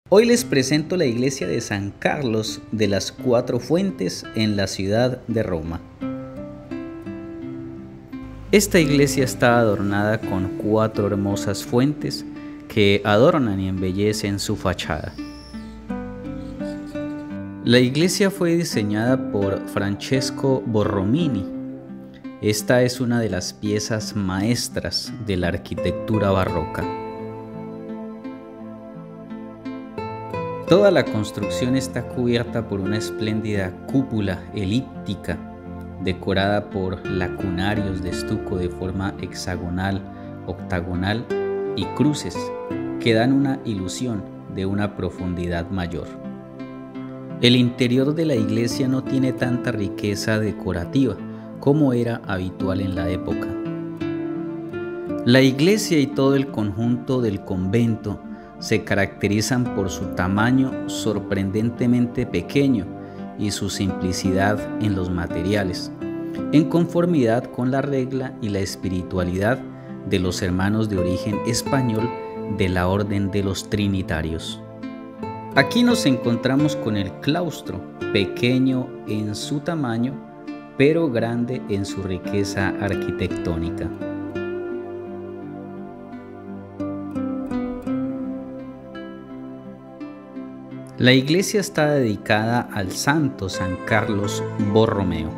Hoy les presento la iglesia de San Carlos de las Cuatro Fuentes en la ciudad de Roma. Esta iglesia está adornada con 4 hermosas fuentes que adornan y embellecen su fachada. La iglesia fue diseñada por Francesco Borromini. Esta es una de las piezas maestras de la arquitectura barroca. Toda la construcción está cubierta por una espléndida cúpula elíptica, decorada por lacunarios de estuco de forma hexagonal, octagonal y cruces, que dan una ilusión de una profundidad mayor. El interior de la iglesia no tiene tanta riqueza decorativa como era habitual en la época. La iglesia y todo el conjunto del convento se caracterizan por su tamaño sorprendentemente pequeño y su simplicidad en los materiales, en conformidad con la regla y la espiritualidad de los hermanos de origen español de la Orden de los Trinitarios. Aquí nos encontramos con el claustro, pequeño en su tamaño, pero grande en su riqueza arquitectónica. La iglesia está dedicada al santo San Carlos Borromeo.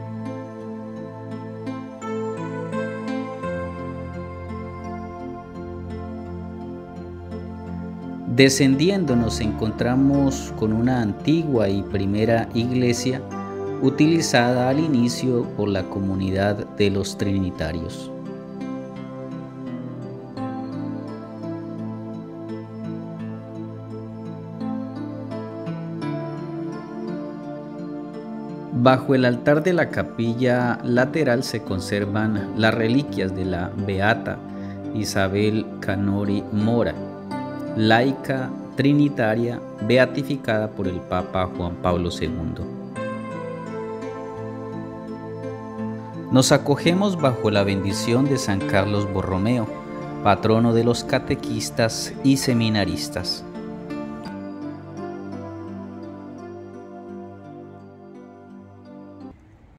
Descendiendo nos encontramos con una antigua y primera iglesia utilizada al inicio por la comunidad de los trinitarios. Bajo el altar de la capilla lateral se conservan las reliquias de la beata Isabel Canori Mora, laica trinitaria beatificada por el Papa Juan Pablo II. Nos acogemos bajo la bendición de San Carlos Borromeo, patrono de los catequistas y seminaristas.